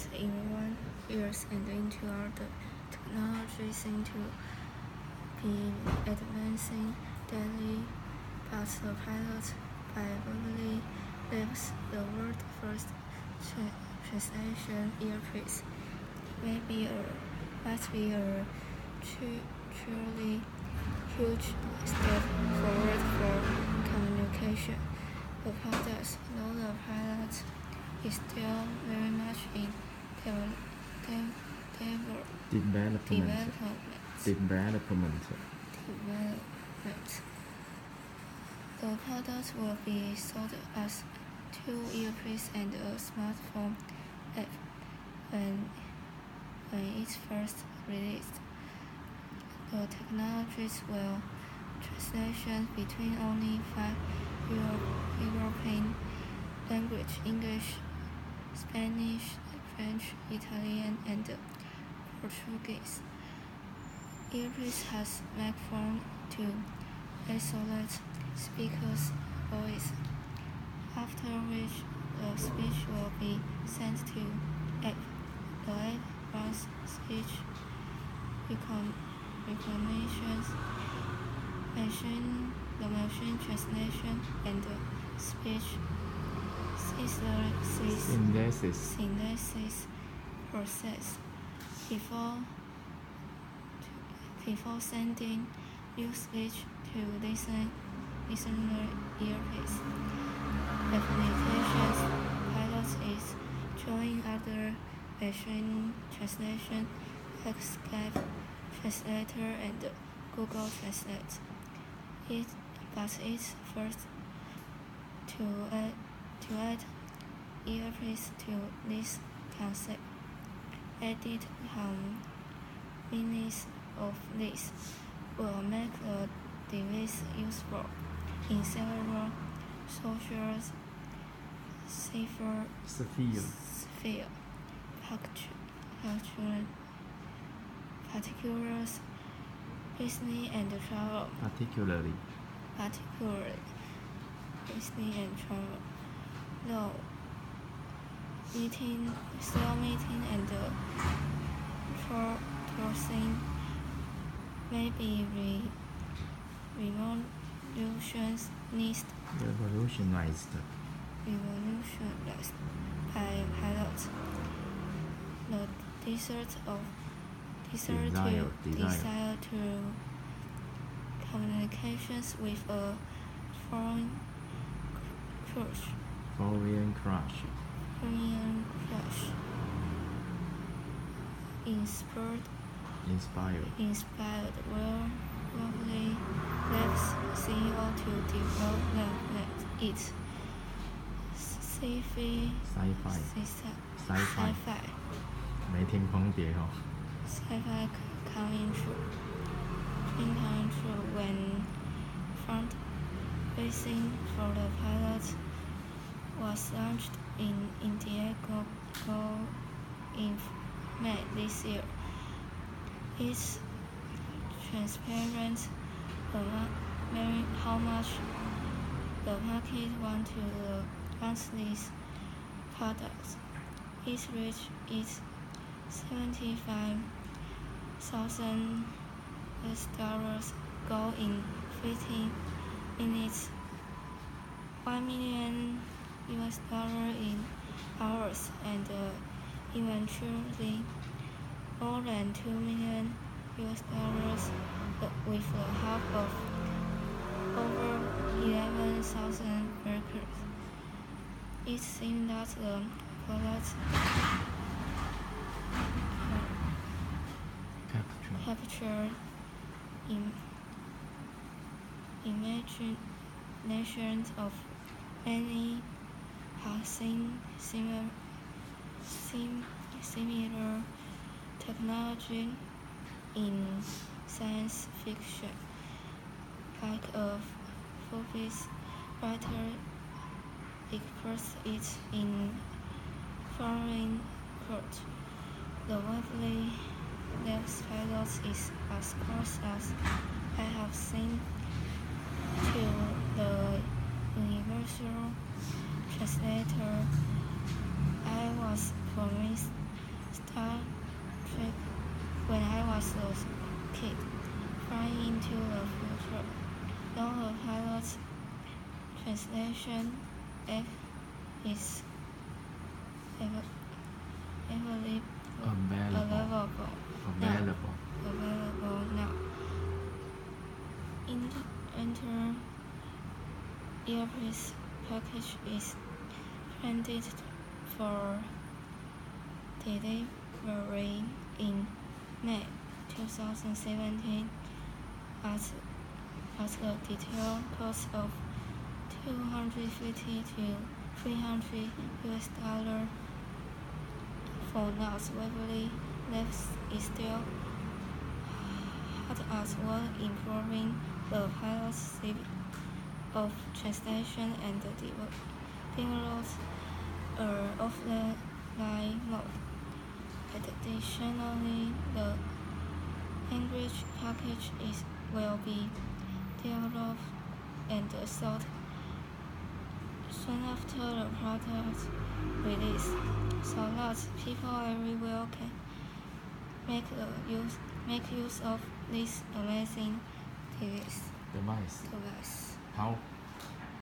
as everyone years and into other technology seem to be advancing daily, but the pilot probably leaves the world's first translation earpiece. Might be a truly huge step forward for communication. The product, though the pilot is still very much in development. The product will be sold as two earpieces and a smartphone app when it's first released. The technologies will translation between only 5 European languages: English, Spanish, French, Italian, and Portuguese. Earpiece has microphone to isolate speaker's voice, after which the speech will be sent to app. The app runs speech recognition, machine translation, and speech synthesis process before sending new speech to listener earpiece. Applications pilot is joining other machine translation like Skype Translator and Google Translate. But it's first to add earpiece to this concept. Added minutes of this will make the device useful in several social sphere, particulars, business and travel. Particularly business and travel. Though meeting and touring may be revolutionized by pilots. The desire to communications with a foreign crush inspired will probably leaves CEO to develop it. Sci-fi 没听空别哦。 Sci-fi coming true when front-facing for the pilot was launched in Indiego in May this year. It's transparent how much the market wants these products. Its reach is $75,000 go in 15 minutes, $1 million in hours, and eventually more than $2 million with the help of over 11,000 workers. It seems that the product captured imaginations of many have seen similar technology in science fiction, like a Forbes writer expressed it in foreign court. The Waverly Labs pilot is as close as I have seen to the universal translator I was promised as a kid, flying into the future. Though the pilot's translation app is available now. Enter earpiece package is planned for delivery in May 2017 at a detailed cost of $250 to $300 for now. Waverly Labs is still hard at work improving the pilot's speed of translation and develop offline mode. Additionally, the language package will be developed and sold soon after the product release, so that people everywhere can make use of this amazing device. Device. Device. How?